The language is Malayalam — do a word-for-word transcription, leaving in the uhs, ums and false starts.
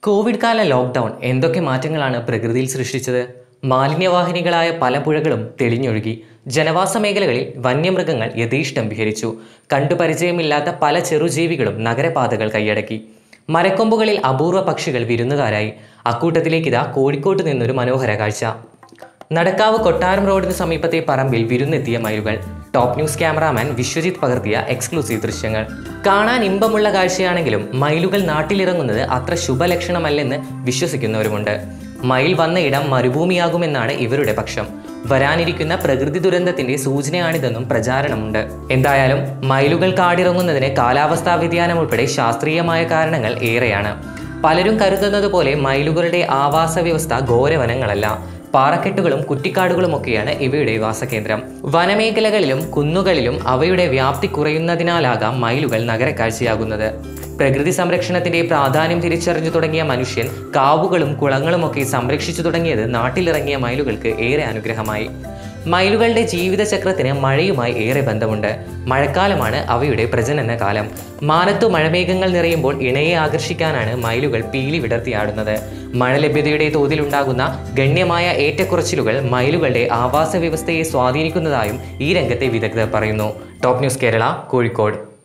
കോവിഡ് കാല ലോക്ക്ഡൗൺ എന്തൊക്കെ മാറ്റങ്ങളാണ് പ്രകൃതിയിൽ സൃഷ്ടിച്ചത്? മാലിന്യവാഹിനികളായ പല പുഴകളും തെളിഞ്ഞൊഴുകി. ജനവാസ മേഖലകളിൽ വന്യമൃഗങ്ങൾ യഥേഷ്ടം വിഹരിച്ചു. കണ്ടുപരിചയമില്ലാത്ത പല ചെറുജീവികളും നഗരപാതകൾ കൈയടക്കി. മരക്കൊമ്പുകളിൽ അപൂർവ പക്ഷികൾ വിരുന്നുകാരായി. അക്കൂട്ടത്തിലേക്കിതാ കോഴിക്കോട്ട് നിന്നൊരു മനോഹര കാഴ്ച. നടക്കാവ് കൊട്ടാരം റോഡിന് സമീപത്തെ പറമ്പിൽ വിരുന്നെത്തിയ മയിലുകൾ. ടോപ്പ് ന്യൂസ് ക്യാമറാമാൻ വിശ്വജിത്ത് പകർത്തിയ എക്സ്ക്ലൂസീവ് ദൃശ്യങ്ങൾ. കാണാൻ ഇമ്പമുള്ള കാഴ്ചയാണെങ്കിലും മയിലുകൾ നാട്ടിലിറങ്ങുന്നത് അത്ര ശുഭലക്ഷണമല്ലെന്ന് വിശ്വസിക്കുന്നവരുമുണ്ട്. മയിൽ വന്ന ഇടം മരുഭൂമിയാകുമെന്നാണ് ഇവരുടെ പക്ഷം. വരാനിരിക്കുന്ന പ്രകൃതി ദുരന്തത്തിന്റെ സൂചനയാണിതെന്നും പ്രചാരണമുണ്ട്. എന്തായാലും മയിലുകൾ കാടിറങ്ങുന്നതിന് കാലാവസ്ഥാ വ്യതിയാനം ഉൾപ്പെടെ ശാസ്ത്രീയമായ കാരണങ്ങൾ ഏറെയാണ്. പലരും കരുതുന്നത് പോലെ മയിലുകളുടെ ആവാസ വ്യവസ്ഥ ഘോരവനങ്ങളല്ല. പാറക്കെട്ടുകളും കുറ്റിക്കാടുകളുമൊക്കെയാണ് ഇവയുടെ വാസകേന്ദ്രം. വനമേഖലകളിലും കുന്നുകളിലും അവയുടെ വ്യാപ്തി കുറയുന്നതിനാലാകാം മയിലുകൾ നഗരക്കാഴ്ചയാകുന്നത്. പ്രകൃതി സംരക്ഷണത്തിന്റെ പ്രാധാന്യം തിരിച്ചറിഞ്ഞു തുടങ്ങിയ മനുഷ്യൻ കാവുകളും കുളങ്ങളുമൊക്കെ സംരക്ഷിച്ചു തുടങ്ങിയത് നാട്ടിലിറങ്ങിയ മയിലുകൾക്ക് ഏറെ അനുഗ്രഹമായി. മയിലുകളുടെ ജീവിതചക്രത്തിന് മഴയുമായി ഏറെ ബന്ധമുണ്ട്. മഴക്കാലമാണ് അവയുടെ പ്രജനന കാലം. മാനത്തു മഴമേഘങ്ങൾ നിറയുമ്പോൾ ഇണയെ ആകർഷിക്കാനാണ് മയിലുകൾ പീലി വിടർത്തിയാടുന്നത്. മഴ ലഭ്യതയുടെ തോതിലുണ്ടാകുന്ന ഗണ്യമായ ഏറ്റക്കുറച്ചിലുകൾ മയിലുകളുടെ ആവാസ വ്യവസ്ഥയെ സ്വാധീനിക്കുന്നതായും ഈ രംഗത്തെ വിദഗ്ധർ പറയുന്നു. Top news Kerala, Kozhikode.